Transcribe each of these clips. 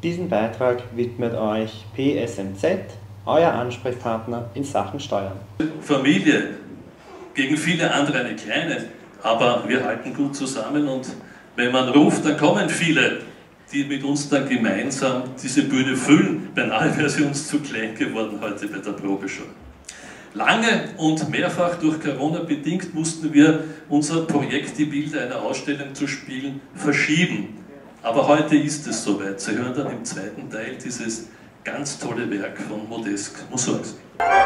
Diesen Beitrag widmet euch PSMZ, euer Ansprechpartner in Sachen Steuern. Familie, gegen viele andere eine kleine, aber wir halten gut zusammen und wenn man ruft, dann kommen viele, die mit uns dann gemeinsam diese Bühne füllen. Beinahe wäre sie uns zu klein geworden heute bei der Probe schon. Lange und mehrfach durch Corona bedingt mussten wir unser Projekt, die Bilder einer Ausstellung zu spielen, verschieben. Aber heute ist es soweit. Sie hören dann im zweiten Teil dieses ganz tolle Werk von Modest Mussorgsky.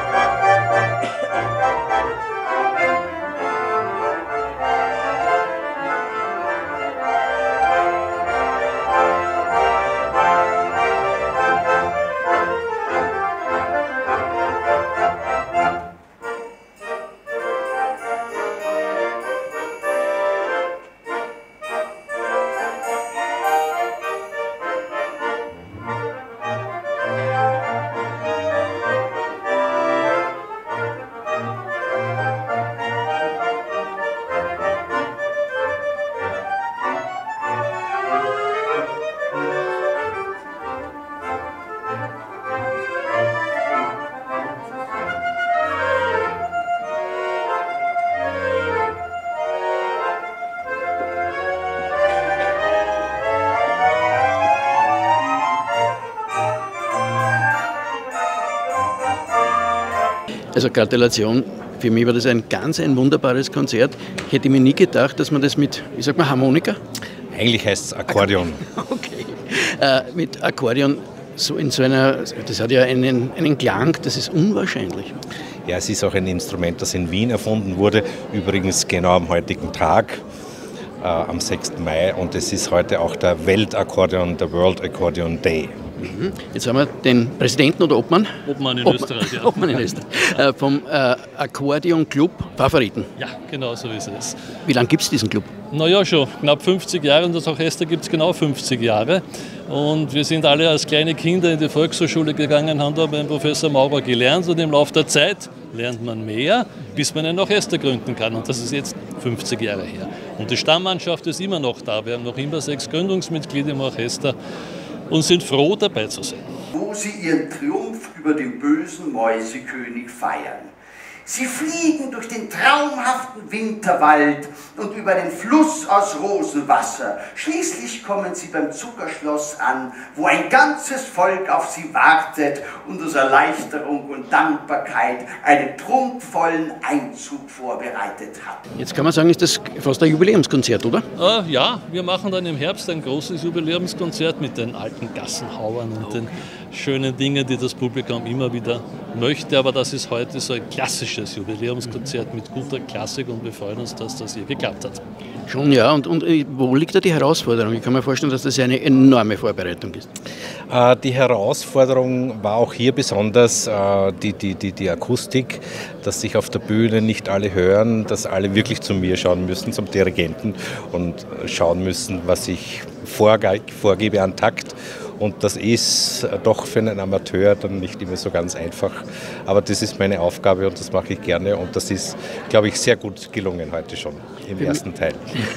Also Gratulation, für mich war das ein wunderbares Konzert. Ich hätte mir nie gedacht, dass man das mit, wie sagt man, Harmonika? Eigentlich heißt es Akkordeon. Okay. Mit Akkordeon, das hat ja einen Klang, das ist unwahrscheinlich. Ja, es ist auch ein Instrument, das in Wien erfunden wurde, übrigens genau am heutigen Tag, am 6. Mai. Und es ist heute auch der Weltakkordeon, der World Accordion Day. Jetzt haben wir den Präsidenten oder Obmann? Obmann in Österreich, ja. Obmann in Österreich. Vom Akkordeon Club Favoriten. Ja, genau so ist es. Wie lange gibt es diesen Club? Naja, schon knapp 50 Jahre und das Orchester gibt es genau 50 Jahre. Und wir sind alle als kleine Kinder in die Volkshochschule gegangen, haben da beim Professor Maurer gelernt und im Laufe der Zeit lernt man mehr, bis man ein Orchester gründen kann. Und das ist jetzt 50 Jahre her. Und die Stammmannschaft ist immer noch da. Wir haben noch immer 6 Gründungsmitglieder im Orchester und sind froh, dabei zu sein. Wo sie ihren Triumph über den bösen Mäusekönig feiern. Sie fliegen durch den traumhaften Winterwald und über den Fluss aus Rosenwasser. Schließlich kommen sie beim Zuckerschloss an, wo ein ganzes Volk auf sie wartet und aus Erleichterung und Dankbarkeit einen prunkvollen Einzug vorbereitet hat. Jetzt kann man sagen, ist das fast ein Jubiläumskonzert, oder? Ja, wir machen dann im Herbst ein großes Jubiläumskonzert mit den alten Gassenhauern und den schönen Dingen, die das Publikum immer wieder möchte. Aber das ist heute so ein klassisches Jubiläumskonzert mit guter Klassik und wir freuen uns, dass das hier geklappt hat. Schon, ja. Und wo liegt da die Herausforderung? Ich kann mir vorstellen, dass das eine enorme Vorbereitung ist. Die Herausforderung war auch hier besonders die Akustik, dass sich auf der Bühne nicht alle hören, dass alle wirklich zu mir schauen müssen, zum Dirigenten und schauen müssen, was ich vorgebe an Takt. Und das ist doch für einen Amateur dann nicht immer so ganz einfach. Aber das ist meine Aufgabe und das mache ich gerne. Und das ist, glaube ich, sehr gut gelungen heute schon im ersten Teil.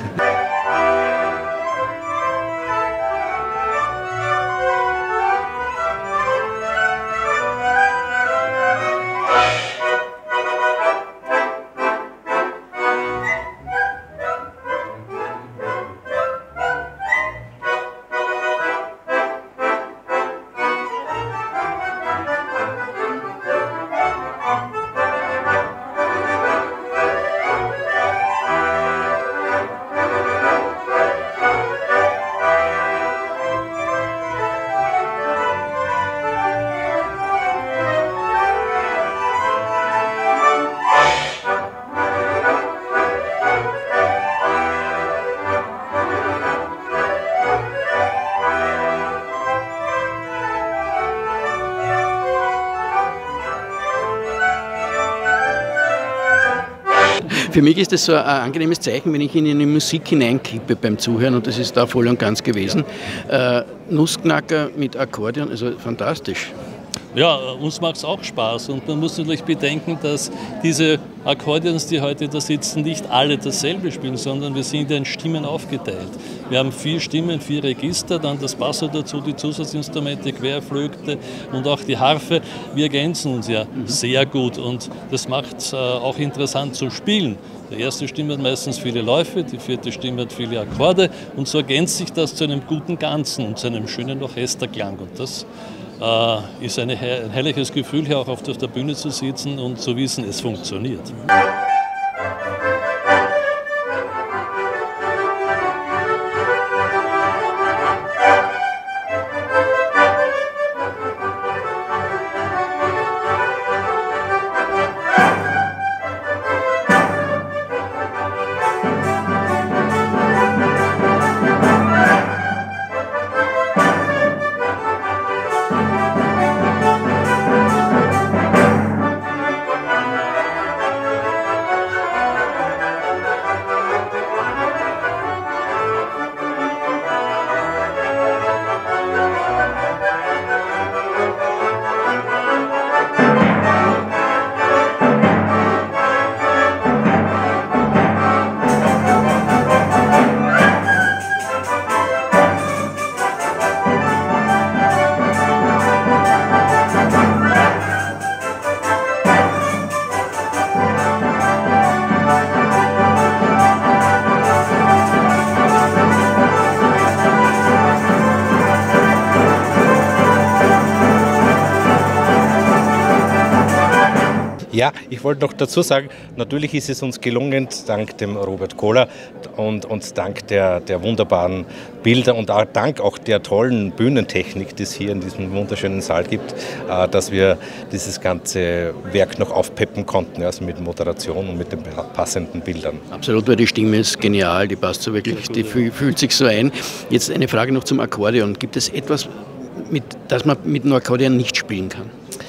Für mich ist das so ein angenehmes Zeichen, wenn ich in eine Musik hineinkippe beim Zuhören und das ist da voll und ganz gewesen. Nussknacker mit Akkordeon, also fantastisch. Ja, uns macht es auch Spaß und man muss natürlich bedenken, dass diese Akkordeons, die heute da sitzen, nicht alle dasselbe spielen, sondern wir sind ja in Stimmen aufgeteilt. Wir haben 4 Stimmen, 4 Register, dann das Basso dazu, die Zusatzinstrumente, Querflöte und auch die Harfe. Wir ergänzen uns ja sehr gut und das macht es auch interessant zu spielen. Die erste Stimme hat meistens viele Läufe, die 4. Stimme hat viele Akkorde und so ergänzt sich das zu einem guten Ganzen und zu einem schönen Orchesterklang. Und das ist ein herrliches Gefühl, hier auch auf der Bühne zu sitzen und zu wissen, es funktioniert. Ja, ich wollte noch dazu sagen, natürlich ist es uns gelungen, dank dem Robert Kohler und dank der wunderbaren Bilder und auch dank auch der tollen Bühnentechnik, die es hier in diesem wunderschönen Saal gibt, dass wir dieses ganze Werk noch aufpeppen konnten, also mit Moderation und mit den passenden Bildern. Absolut, weil die Stimme ist genial, die passt so wirklich, die fühlt sich so ein. Jetzt eine Frage noch zum Akkordeon. Gibt es etwas, das man mit einem Akkordeon nicht spielen kann?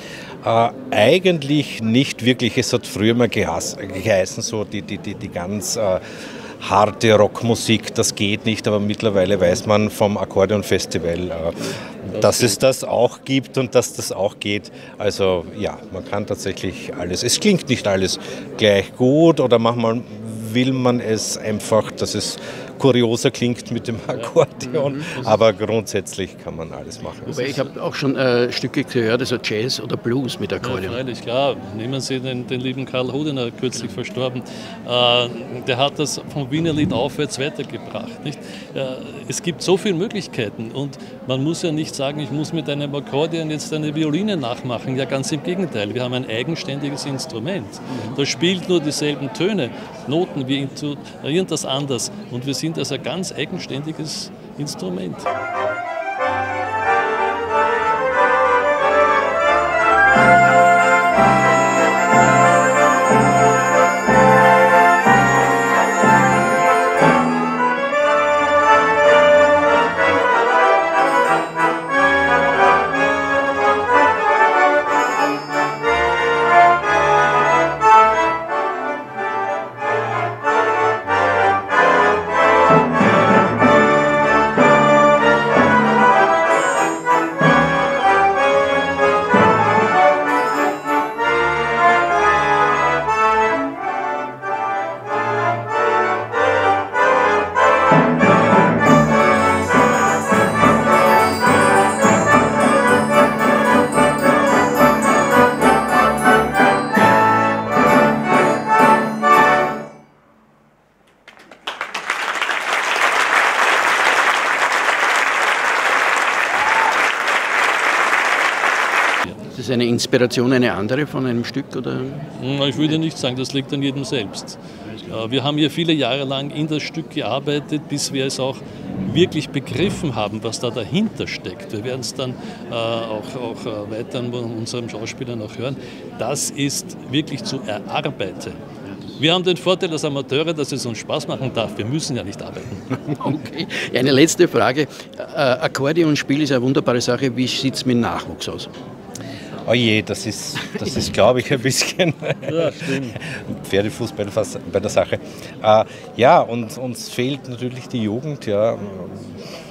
Eigentlich nicht wirklich. Es hat früher mal geheißen, so die ganz harte Rockmusik, das geht nicht, aber mittlerweile weiß man vom Akkordeonfestival, dass es das auch gibt und dass das auch geht. Also ja, man kann tatsächlich alles. Es klingt nicht alles gleich gut oder manchmal will man es einfach, dass es kurioser klingt mit dem Akkordeon, aber grundsätzlich kann man alles machen. Wobei ich habe auch schon Stücke gehört, also Jazz oder Blues mit Akkordeon. Ja, freilich, klar. Nehmen Sie den lieben Karl Hodener, kürzlich verstorben. Der hat das vom Wiener Lied aufwärts weitergebracht. Nicht? Es gibt so viele Möglichkeiten und man muss ja nicht sagen, ich muss mit einem Akkordeon jetzt eine Violine nachmachen. Ja, ganz im Gegenteil. Wir haben ein eigenständiges Instrument. Das spielt nur dieselben Töne, Noten, wir intonieren das anders und wir sind also ein ganz eigenständiges Instrument. Ist das eine Inspiration, eine andere von einem Stück? Oder? Ich würde nicht sagen, das liegt an jedem selbst. Wir haben hier viele Jahre lang in das Stück gearbeitet, bis wir es auch wirklich begriffen haben, was da dahinter steckt. Wir werden es dann auch weiter an unseren Schauspielern noch hören. Das ist wirklich zu erarbeiten. Wir haben den Vorteil als Amateure, dass es uns Spaß machen darf. Wir müssen ja nicht arbeiten. Okay. Eine letzte Frage. Akkordeonspiel ist eine wunderbare Sache. Wie sieht es mit Nachwuchs aus? Oh je, das ist glaube ich, ein bisschen ja, stimmt. Pferdefuß bei der Sache. Ja, und uns fehlt natürlich die Jugend. Ja.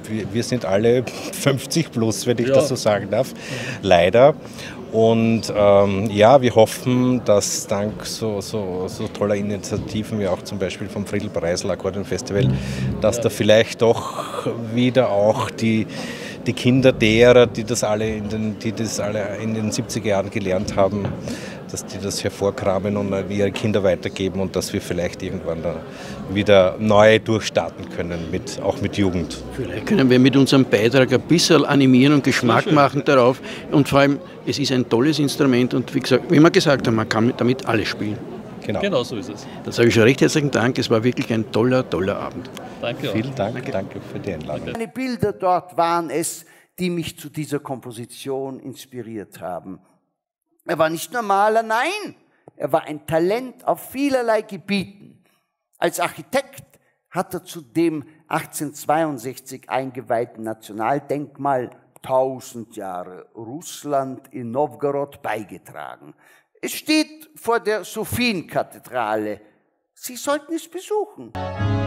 wir sind alle 50 plus, wenn ich das so sagen darf, leider. Und ja, wir hoffen, dass dank so toller Initiativen wie auch zum Beispiel vom Friedl Preisl Akkordeon Festival, dass da vielleicht doch wieder auch die Kinder derer, die das alle in den 70er Jahren gelernt haben, dass die das hervorkramen und an ihre Kinder weitergeben und dass wir vielleicht irgendwann da wieder neu durchstarten können, auch mit Jugend. Vielleicht können wir mit unserem Beitrag ein bisschen animieren und Geschmack machen darauf. Und vor allem, es ist ein tolles Instrument und wie wir gesagt haben, man kann damit alles spielen. Genau so ist es. Das sage ich schon recht herzlichen Dank. Es war wirklich ein toller Abend. Danke auch. Vielen Dank, danke für die Einladung. Meine Bilder dort waren es, die mich zu dieser Komposition inspiriert haben. Er war nicht nur Maler, nein, er war ein Talent auf vielerlei Gebieten. Als Architekt hat er zu dem 1862 eingeweihten Nationaldenkmal 1000 Jahre Russland in Nowgorod beigetragen. Es steht vor der Sophienkathedrale. Sie sollten es besuchen.